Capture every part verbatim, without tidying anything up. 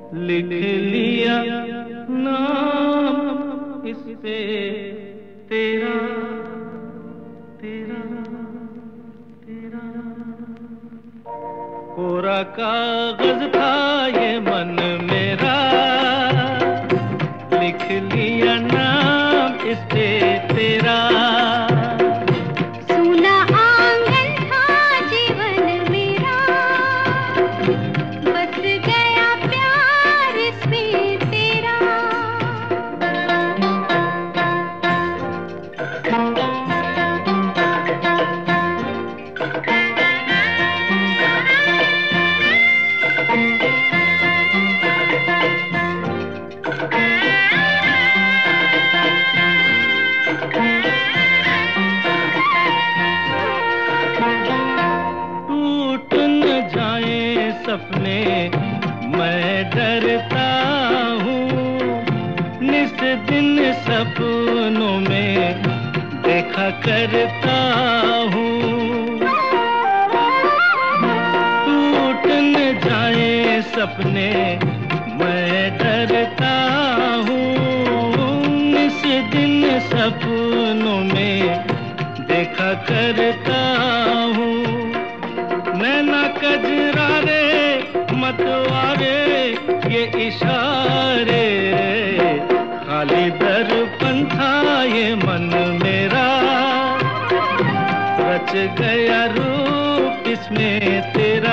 लिख लिया नाम इस पे तेरा तेरा तेरा। कोरा कागज था ये मन मेरा, लिख लिया नाम इस पे तेरा। सपने मैं डरता हूँ, निस दिन सपनों में देखा करता हूँ। टूट न जाए सपने मैं डरता हूँ, निस दिन सपनों में देखा करता हूँ। नैना कजरारे मतवारे ये इशारे, खाली दर्पण था ये मन मेरा। रच गया रूप इसमें तेरा।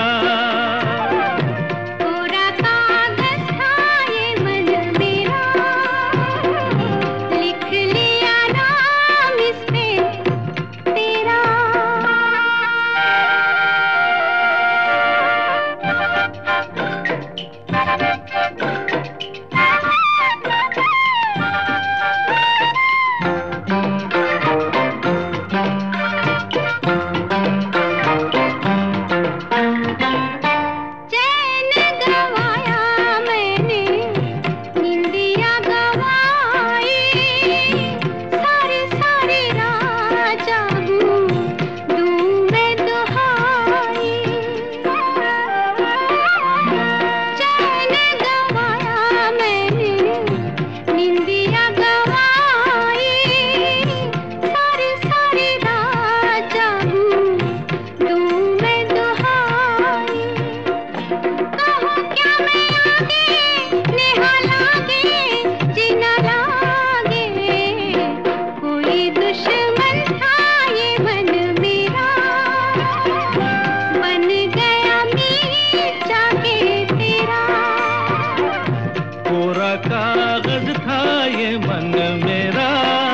कागज था ये मन मेरा,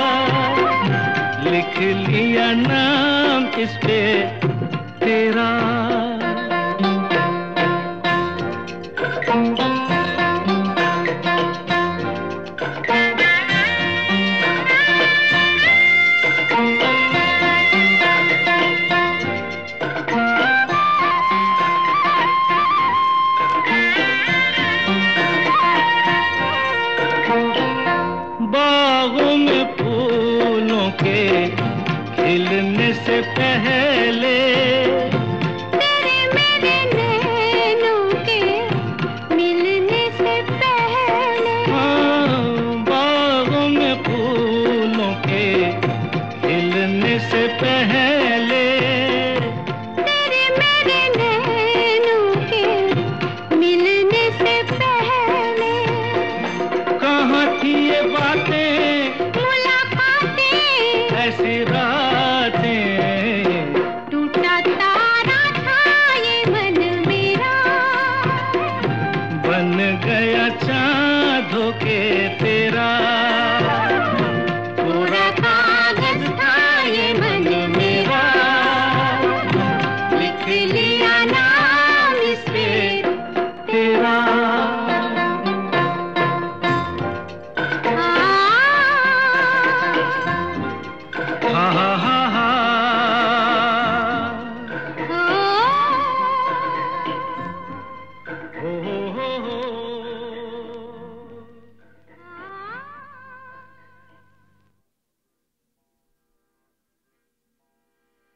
लिख लिया नाम इस पे तेरा। बागों में फूलों के खिलने से पहले